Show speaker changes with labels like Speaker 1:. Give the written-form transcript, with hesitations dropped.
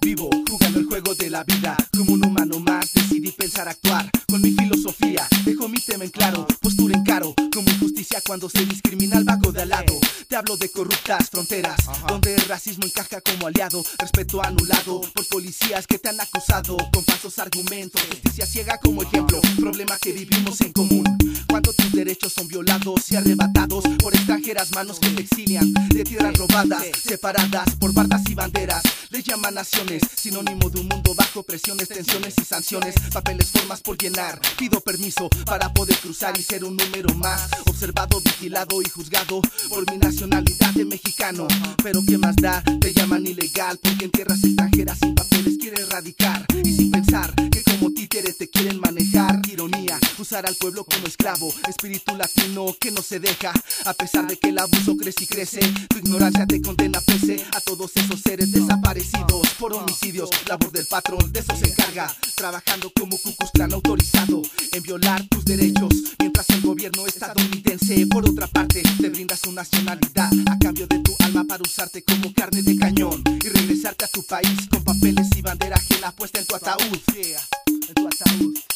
Speaker 1: vivo, jugando el juego de la vida. Como un humano más decidí pensar actuar con mi filosofía, dejo mi tema en claro, postura encaro como injusticia cuando se discrimina al vago de al lado. Te hablo de corruptas fronteras, donde el racismo encaja como aliado, respeto anulado por policías que te han acusado con falsos argumentos, justicia ciega como ejemplo, problema que vivimos en común. Cuando tus derechos son violados y arrebatados por extranjeras manos que te exilian de tierras robadas, separadas por bardas y banderas. Les llaman naciones, sinónimo de un mundo bajo presiones, tensiones y sanciones. Papeles, formas por llenar, pido permiso para poder cruzar y ser un número más. Observado, vigilado y juzgado por mi nacionalidad de mexicano. Pero qué más da, te llaman ilegal porque en tierras extranjeras sin papeles quieres radicar. Y sin pensar que como títere te quieren manejar. Ironía, usar al pueblo como esclavo, espíritu latino que no se deja. A pesar de que el abuso crece y crece, tu ignorancia te condena pese a todos esos seres desaparecidos por homicidios. Labor del patrón, de eso se encarga, trabajando como Ku Klux Klan autorizado en violar tus derechos, mientras el gobierno estadounidense por otra parte te brinda su nacionalidad a cambio de tu alma para usarte como carne de cañón y regresarte a tu país con papeles y bandera ajena puesta en tu ataúd. En tu ataúd.